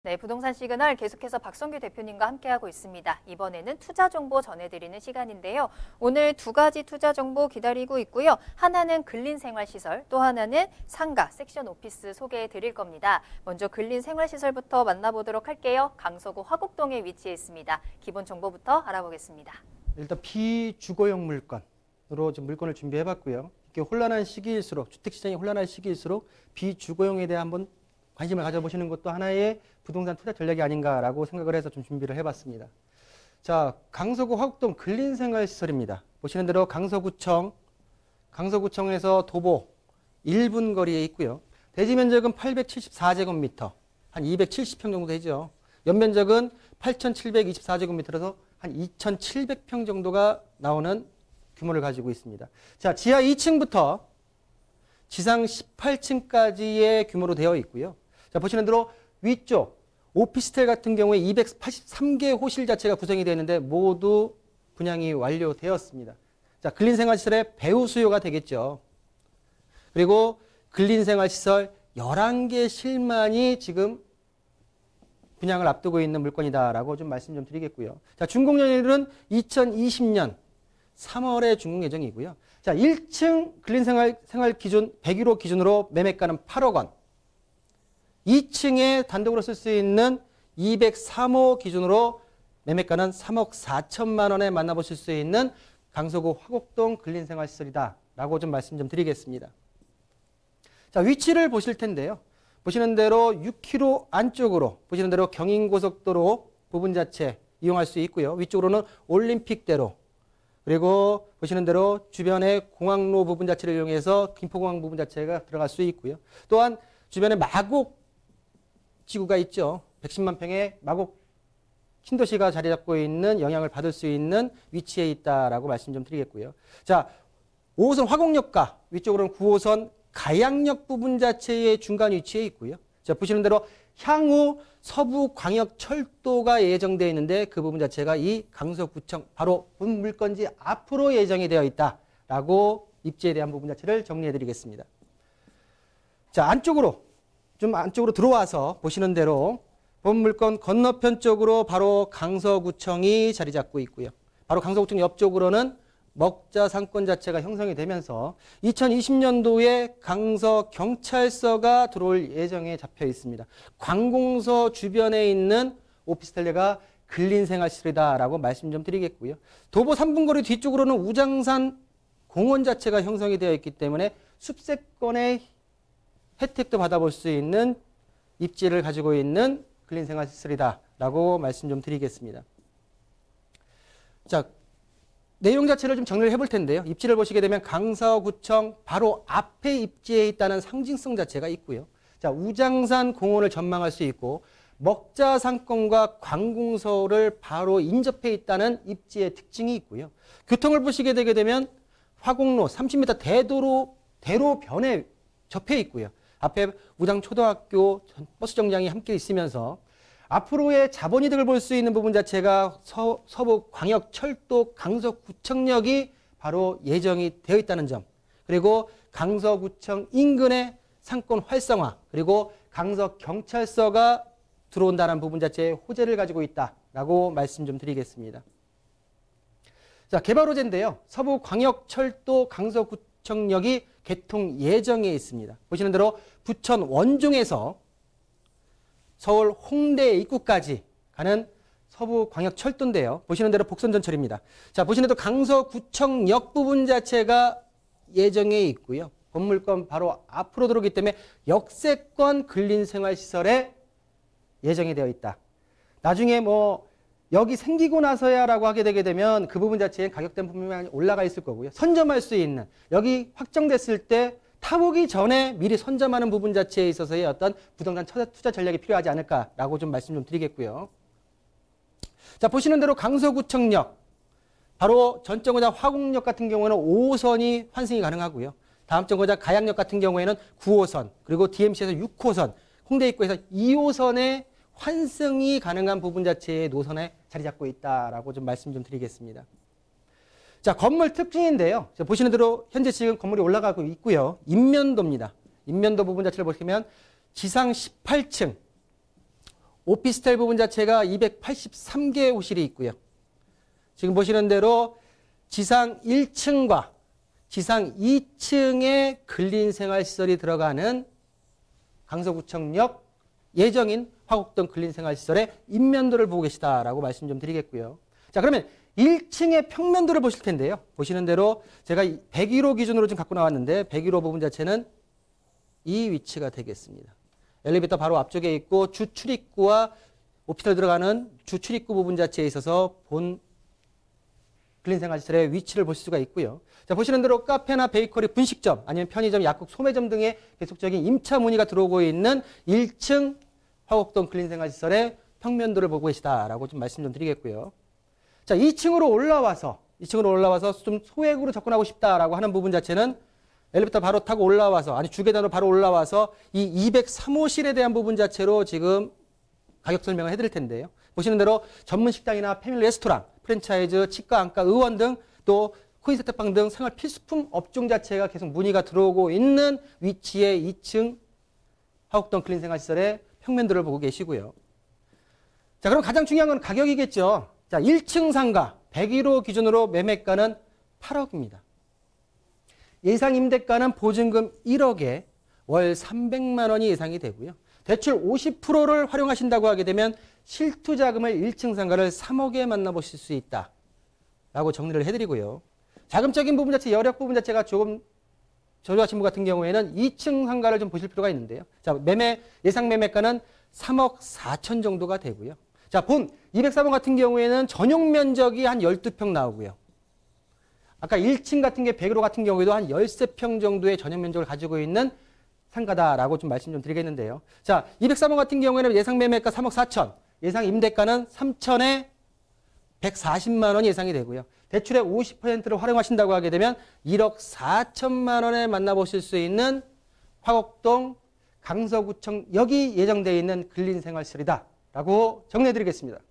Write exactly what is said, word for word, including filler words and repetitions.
네, 부동산 시그널 계속해서 박성규 대표님과 함께하고 있습니다. 이번에는 투자 정보 전해드리는 시간인데요. 오늘 두 가지 투자 정보 기다리고 있고요. 하나는 근린생활시설, 또 하나는 상가, 섹션 오피스 소개해 드릴 겁니다. 먼저 근린생활시설부터 만나보도록 할게요. 강서구 화곡동에 위치해 있습니다. 기본 정보부터 알아보겠습니다. 일단 비주거용 물건으로 좀 물건을 준비해봤고요. 이렇게 혼란한 시기일수록, 주택시장이 혼란한 시기일수록 비주거용에 대해 한번 관심을 가져보시는 것도 하나의 부동산 투자 전략이 아닌가라고 생각을 해서 좀 준비를 해봤습니다. 자, 강서구 화곡동 근린생활시설입니다. 보시는 대로 강서구청, 강서구청에서 도보 일 분 거리에 있고요. 대지 면적은 팔백칠십사 제곱미터, 한 이백칠십 평 정도 되죠. 연면적은 팔천칠백이십사 제곱미터라서 한 이천칠백 평 정도가 나오는 규모를 가지고 있습니다. 자, 지하 이 층부터 지상 십팔 층까지의 규모로 되어 있고요. 자, 보시는 대로 위쪽 오피스텔 같은 경우에 이백팔십삼 개 호실 자체가 구성이 되어 있는데 모두 분양이 완료되었습니다. 자, 근린생활시설의 배후 수요가 되겠죠. 그리고 근린생활시설 열한 개 실만이 지금 분양을 앞두고 있는 물건이다라고 좀 말씀 좀 드리겠고요. 자, 준공연일은 이천이십 년 삼월에 준공 예정이고요. 자, 일 층 근린생활 생활 기준 백일 호 기준으로 매매가는 팔억 원. 이 층에 단독으로 쓸 수 있는 이백삼 호 기준으로 매매가는 삼억 사천만 원에 만나보실 수 있는 강서구 화곡동 근린생활시설이다 라고 좀 말씀 좀 드리겠습니다. 자, 위치를 보실 텐데요. 보시는 대로 육 킬로미터 안쪽으로, 보시는 대로 경인고속도로 부분 자체 이용할 수 있고요. 위쪽으로는 올림픽대로, 그리고 보시는 대로 주변에 공항로 부분 자체를 이용해서 김포공항 부분 자체가 들어갈 수 있고요. 또한 주변에 마곡 지구가 있죠. 백십만 평의 마곡 신도시가 자리 잡고 있는 영향을 받을 수 있는 위치에 있다라고 말씀 좀 드리겠고요. 자, 오 호선 화곡역과 위쪽으로는 구 호선 가양역 부분 자체의 중간 위치에 있고요. 자, 보시는 대로 향후 서부광역철도가 예정되어 있는데 그 부분 자체가 이 강서구청 바로 본 물건지 앞으로 예정이 되어 있다라고 입지에 대한 부분 자체를 정리해 드리겠습니다. 자, 안쪽으로 좀 안쪽으로 들어와서 보시는 대로 본 물건 건너편 쪽으로 바로 강서구청이 자리 잡고 있고요. 바로 강서구청 옆쪽으로는 먹자 상권 자체가 형성이 되면서 이천이십 년도에 강서경찰서가 들어올 예정에 잡혀 있습니다. 관공서 주변에 있는 오피스텔레가 근린생활시설이다라고 말씀 좀 드리겠고요. 도보 삼 분 거리 뒤쪽으로는 우장산 공원 자체가 형성이 되어 있기 때문에 숲세권의 혜택도 받아볼 수 있는 입지를 가지고 있는 근린생활시설이다라고 말씀 좀 드리겠습니다. 자, 내용 자체를 좀 정리를 해볼 텐데요. 입지를 보시게 되면 강서구청 바로 앞에 입지에 있다는 상징성 자체가 있고요. 자, 우장산 공원을 전망할 수 있고 먹자 상권과 관공서를 바로 인접해 있다는 입지의 특징이 있고요. 교통을 보시게 되게 되면 화곡로 삼십 미터 대도로 대로변에 접해 있고요. 앞에 우장초등학교 버스 정장이 함께 있으면서 앞으로의 자본이득을 볼 수 있는 부분 자체가 서, 서부광역철도 강서구청역이 바로 예정이 되어 있다는 점, 그리고 강서구청 인근의 상권 활성화, 그리고 강서경찰서가 들어온다는 부분 자체의 호재를 가지고 있다라고 말씀 좀 드리겠습니다. 자, 개발 호재인데요. 서부광역철도 강서구청역이 개통 예정에 있습니다. 보시는 대로 부천 원종에서 서울 홍대 입구까지 가는 서부광역철도인데요. 보시는 대로 복선전철입니다. 자, 보시는 대로 강서구청역 부분 자체가 예정에 있고요. 건물권 바로 앞으로 들어오기 때문에 역세권 근린생활시설에 예정이 되어 있다. 나중에 뭐 여기 생기고 나서야라고 하게 되게 되면 그 부분 자체에 가격대 부분이 올라가 있을 거고요. 선점할 수 있는, 여기 확정됐을 때 타보기 전에 미리 선점하는 부분 자체에 있어서의 어떤 부동산 투자 전략이 필요하지 않을까라고 좀 말씀 좀 드리겠고요. 자, 보시는 대로 강서구청역, 바로 전 정거장 화곡역 같은 경우에는 오 호선이 환승이 가능하고요. 다음 정거장 가양역 같은 경우에는 구 호선, 그리고 디엠씨에서 육 호선, 홍대 입구에서 이 호선의 환승이 가능한 부분 자체의 노선에 자리 잡고 있다라고 좀 말씀 좀 드리겠습니다. 자, 건물 특징인데요. 자, 보시는 대로 현재 지금 건물이 올라가고 있고요. 인면도입니다. 인면도 부분 자체를 보시면 지상 십팔 층, 오피스텔 부분 자체가 이백팔십삼 개 호실이 있고요. 지금 보시는 대로 지상 일 층과 지상 이 층에 근린생활시설이 들어가는 강서구청역 예정인 화곡동 근린생활시설의 인면도를 보고 계시다라고 말씀 좀 드리겠고요. 자, 그러면 일 층의 평면도를 보실 텐데요. 보시는 대로 제가 백일 호 기준으로 좀 갖고 나왔는데 백일 호 부분 자체는 이 위치가 되겠습니다. 엘리베이터 바로 앞쪽에 있고 주 출입구와 오피스텔 들어가는 주 출입구 부분 자체에 있어서 본 근린생활시설의 위치를 보실 수가 있고요. 자, 보시는 대로 카페나 베이커리, 분식점, 아니면 편의점, 약국, 소매점 등의 계속적인 임차 문의가 들어오고 있는 일 층 화곡동 근린생활시설의 평면도를 보고 계시다라고 좀 말씀 좀 드리겠고요. 자, 이 층으로 올라와서, 이 층으로 올라와서 좀 소액으로 접근하고 싶다라고 하는 부분 자체는 엘리베이터 바로 타고 올라와서, 아니 주계단으로 바로 올라와서 이 이백삼 호실에 대한 부분 자체로 지금 가격 설명을 해드릴 텐데요. 보시는 대로 전문 식당이나 패밀리 레스토랑, 프랜차이즈, 치과, 안과, 의원 등 또 코인 세탁방 등 생활 필수품 업종 자체가 계속 문의가 들어오고 있는 위치의 이 층 화곡동 근린생활시설의 평면도를 보고 계시고요. 자, 그럼 가장 중요한 건 가격이겠죠. 자, 일 층 상가 백일 호 기준으로 매매가는 팔억입니다. 예상 임대가는 보증금 일억에 월 삼백만 원이 예상이 되고요. 대출 오십 퍼센트를 활용하신다고 하게 되면 실투자금을 일 층 상가를 삼억에 만나보실 수 있다라고 정리를 해드리고요. 자금적인 부분 자체, 여력 부분 자체가 조금 저조하신 분 같은 경우에는 이 층 상가를 좀 보실 필요가 있는데요. 자, 매매, 예상 매매가는 삼억 사천 정도가 되고요. 자, 본 이백삼 호 같은 경우에는 전용 면적이 한 열두 평 나오고요. 아까 일 층 같은 게 백일 호 같은 경우에도 한 열세 평 정도의 전용 면적을 가지고 있는 상가다라고 좀 말씀 좀 드리겠는데요. 자, 이백삼 호 같은 경우에는 예상 매매가 삼억 사천, 예상 임대가는 삼천에 백사십만 원이 예상이 되고요. 대출의 오십 퍼센트를 활용하신다고 하게 되면 일억 사천만 원에 만나보실 수 있는 화곡동 강서구청 역이 예정되어 있는 근린생활시설이다라고 정리해드리겠습니다.